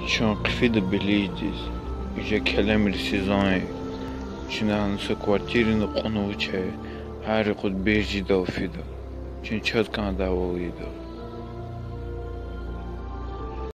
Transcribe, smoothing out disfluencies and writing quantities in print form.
Şanqıfıdı biliydiniz. Yüce kelemir sizay. Çinansı kvartirinde konuğu çay. Her kod berci dafida. Çin çat kan davalıydı.